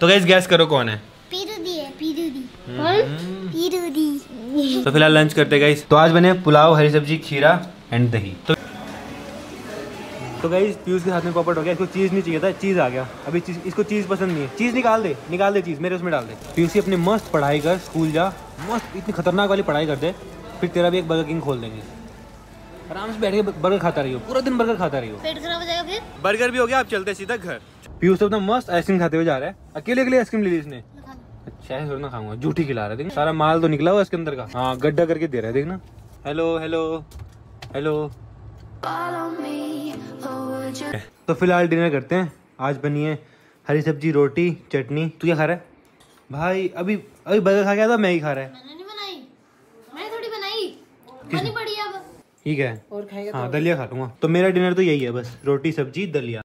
तो guys gas करो कौन है? पीरूदी है, पीरूदी। कौन? पीरूदी। तो फिलहाल लंच करते गाइस। तो आज बने पुलाव, हरी सब्जी, खीरा एंड दही। तो गाइस पीयूष के हाथ में पॉपट हो गया। इसको चीज़ नहीं चाहिए था, चीज़ आ गया। अभी चीज़, इसको चीज़ पसंद नहीं है। चीज़ निकाल दे चीज़ मेरे उसमें डाल दे। पीयूष अपनी मस्त पढ़ाई कर, स्कूल जा, मस्त इतनी खतरनाक वाली पढ़ाई कर दे, फिर तेरा भी एक बर्गर किंग खोल देंगे। आराम से बैठ के बर्गर खाता रही हो, पूरा दिन बर्गर खाता रही हो। पेट खराब हो जाएगा फिर। बर्गर भी हो गया, अब चलते सीधा घर। पीयूष अपना मस्त आइसक्रीम खाते हुए जा रहा है। अकेले आइसक्रीम ले ली इसने। अच्छा है, थोड़ा ना खाऊंगा, झूठी खिला रहा है। सारा माल तो निकला हुआ इसके अंदर का। हाँ, गड्ढा करके दे रहा है, देखना। Hello hello hello. तो फिलहाल डिनर करते हैं। आज बनी है हरी सब्जी, रोटी, चटनी। तू क्या खा रहा है भाई? अभी बर्गर खा गया था, मैगी खा रहा है। मैंने नहीं बनाई, मैंने थोड़ी बनाई, बनी पड़ी अब। ठीक है, और खाएगा हाँ दलिया खा लूंगा। तो मेरा डिनर तो यही है, बस रोटी, सब्जी, दलिया।